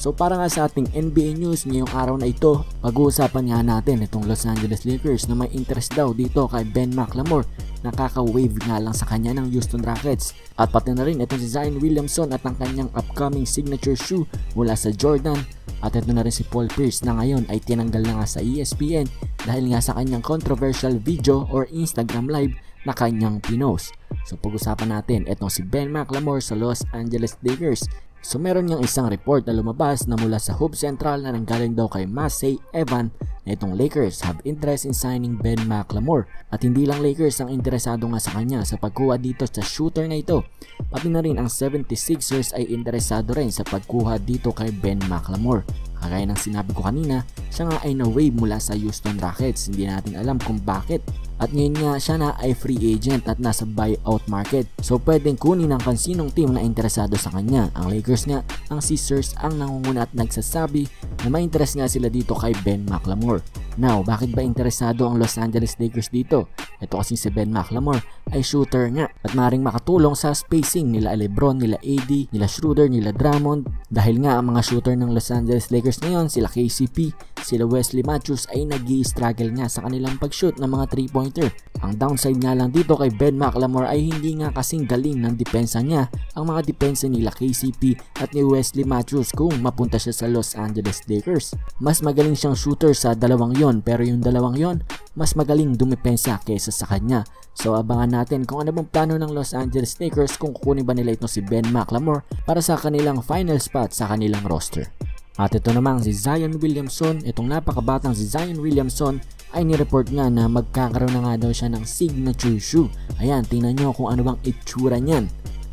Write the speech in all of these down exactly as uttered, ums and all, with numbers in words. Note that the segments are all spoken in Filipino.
So para nga sa ating N B A news ngayong araw na ito, pag-uusapan nga natin itong Los Angeles Lakers na may interest daw dito kay Ben Mclemore. Nakaka-wave nga lang sa kanya ng Houston Rockets. At pati na rin itong si Zion Williamson at ang kanyang upcoming signature shoe mula sa Jordan. At ito na rin si Paul Pierce na ngayon ay tinanggal na nga sa E S P N dahil nga sa kanyang controversial video or Instagram live na kanyang pinost. So pag-usapan natin itong si Ben Mclemore sa Los Angeles Lakers. So meron niyang isang report na lumabas na mula sa Hoop Central na nanggaling daw kay Massey Evan na itong Lakers have interest in signing Ben Mclemore. At hindi lang Lakers ang interesado nga sa kanya sa pagkuha dito sa shooter na ito. Pati na rin ang seventy-sixers ay interesado rin sa pagkuha dito kay Ben Mclemore. Kagaya ng sinabi ko kanina, siya nga ay na-wave mula sa Houston Rockets. Hindi natin alam kung bakit. At ngayon nga siya na ay free agent at nasa buyout market. So pwedeng kunin ng kansinong team na interesado sa kanya. Ang Lakers nga, ang Sixers ang nangunguna at nagsasabi na may interest nga sila dito kay Ben Mclemore. Now, bakit ba interesado ang Los Angeles Lakers dito? Ito kasi si Ben Mclemore ay shooter nga at maring makatulong sa spacing nila LeBron, nila A D, nila Schroeder, nila Drummond. Dahil nga ang mga shooter ng Los Angeles Lakers ngayon, sila K C P, sila Wesley Matthews ay nag-i-struggle nga sa kanilang pag-shoot ng mga three pointer. Ang downside nga lang dito kay Ben Mclemore ay hindi nga kasing galing ng depensa niya ang mga depensa nila K C P at ni Wesley Matthews kung mapunta siya sa Los Angeles Lakers. Mas magaling siyang shooter sa dalawang yon, pero yung dalawang yon mas magaling dumepensa kaysa sa kanya. So abangan natin kung ano bang plano ng Los Angeles Lakers kung kukunin ba nila ito si Ben Mclemore para sa kanilang final spot sa kanilang roster. At ito namang si Zion Williamson, itong napakabatang si Zion Williamson ay nireport nga na magkakaroon na nga daw siya ng signature shoe. Ayan, tingnan nyo kung ano bang itsura niyan.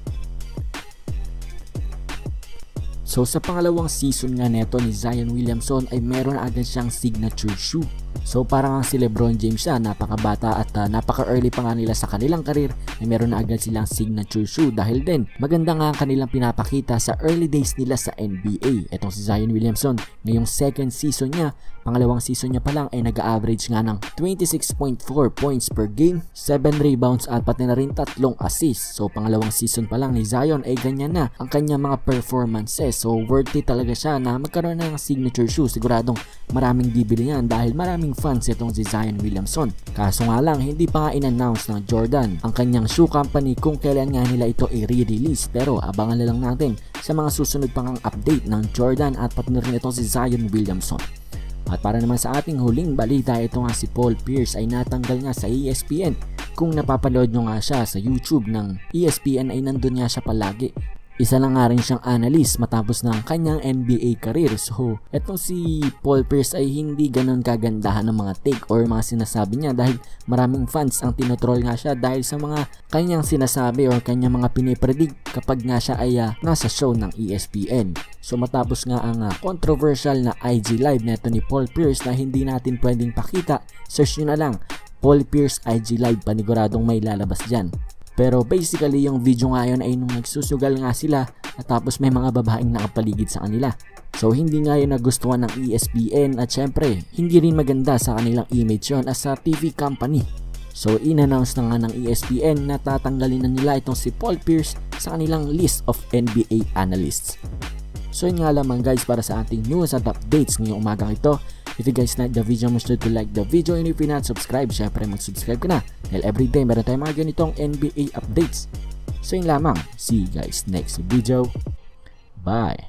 So sa pangalawang season nga neto ni Zion Williamson ay meron agad siyang signature shoe. So parang ang si LeBron James siya, napakabata at uh, napaka-early pa nga nila sa kanilang karir ay meron na agad silang signature shoe dahil din maganda nga ang kanilang pinapakita sa early days nila sa N B A. Etong si Zion Williamson, ngayong second season niya, pangalawang season niya pa lang ay nag-average nga ng twenty-six point four points per game, seven rebounds at pati na rin tatlong assists. So pangalawang season pa lang ni Zion ay ganyan na ang kanyang mga performances. So worthy talaga siya na magkaroon na ng signature shoe. Siguradong maraming bibili yan dahil maraming fans itong si Zion Williamson. Kaso nga lang, hindi pa nga in-announce ng Jordan ang kanyang shoe company kung kailan nga nila ito i-release. Pero abangan na lang natin sa mga susunod pang update ng Jordan at pati na rin itong si Zion Williamson. At para naman sa ating huling balita, ito nga si Paul Pierce ay natanggal nga sa E S P N. Kung napapanood nyo nga siya sa YouTube ng E S P N ay nandun nga siya palagi. Isa lang nga rin siyang analyst matapos ng kanyang N B A career. So, etong si Paul Pierce ay hindi ganun kagandahan ng mga take or mga sinasabi niya dahil maraming fans ang tinotroll nga siya dahil sa mga kanyang sinasabi or kanyang mga pinipredict kapag nga siya ay uh, nasa show ng E S P N. So, matapos nga ang uh, controversial na I G live neto ni Paul Pierce na hindi natin pwedeng pakita, search nyo na lang Paul Pierce I G live, paniguradong may lalabas dyan. Pero basically yung video ngayon ay nung nagsusugal nga sila at tapos may mga babaeng nakapaligid sa kanila. So hindi nga yun nagustuhan ng E S P N at syempre hindi rin maganda sa kanilang image yun as a T V company. So in-announce na nga ng E S P N na tatanggalin na nila itong si Paul Pierce sa kanilang list of N B A analysts. So yun nga lamang guys para sa ating news at updates ngayong umagang ito. If you guys like the video, make sure to like the video and if you're not subscribed, syempre mag-subscribe ka na dahil everyday meron tayong mga ganitong N B A updates. So yun lamang, see you guys next video. Bye!